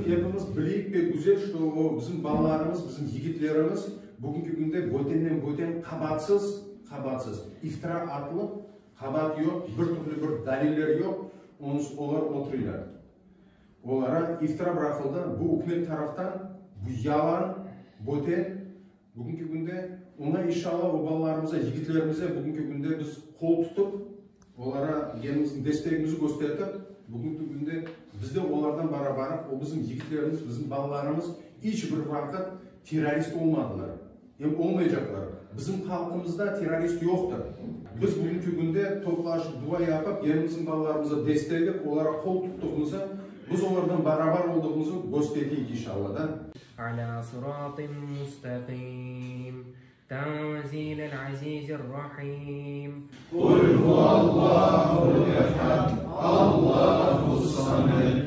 hepimiz bileyik ve güzel, что bizim balalarımız, bizim yigitlerimiz bugünkü günde boten kabatsız, iftira atılıp, kabat yok, bir türlü bir daliller yok, onlar oturuyorlar. Onlara iftira bırakıldı, bu hükümet taraftan, bu yalan, boten, bugünkü günde ona inşallah o balalarımıza, yigitlerimize bugünkü günde biz kol tutup, onlara kendimizin destekimizi gösterdik. Bugünkü günde biz de onlardan beraber, o bizim yigitlerimiz, bizim balalarımız hiçbir vakit terörist olmadılar. Hem olmayacaklar. Bizim halkımızda terörist yoktur. Biz bugünkü günde toplaşıp dua yapıp, kendimizin balalarımıza destekleyip, onlara kol tuttuğumuzu, biz onlardan beraber olduğumuzu gösterdik inşallah. Ala sıratın müstakim. تنزيل العزيز الرحيم قل هو الله الأحد الله الصمد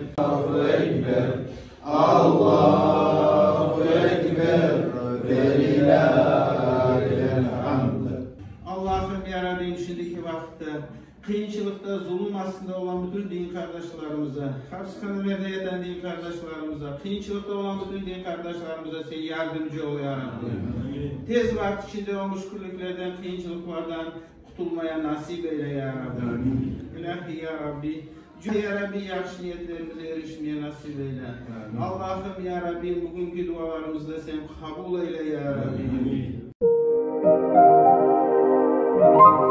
الله أكبر ولله الحمد. Allah'ım yarabbim şimdiki vakitte kıyınçılıkta, zulüm aslında olan bütün din kardeşlerimize, hapishanelerde yatan din kardeşlerimize, kıyınçılıkta olan bütün din kardeşlerimize sen yardımcı ol ya Rabbi. Tez vakit içinde o müşkülliklerden, kıyınçılıklardan kurtulmaya nasip eyle ya Rabbi. İlahi ya Rabbi. Ya Rabbi yaxşı niyetlerimize erişmeye nasip eyle. Allah'ım ya Rabbi bugünkü dualarımızda sen kabul eyle ya Rabbi.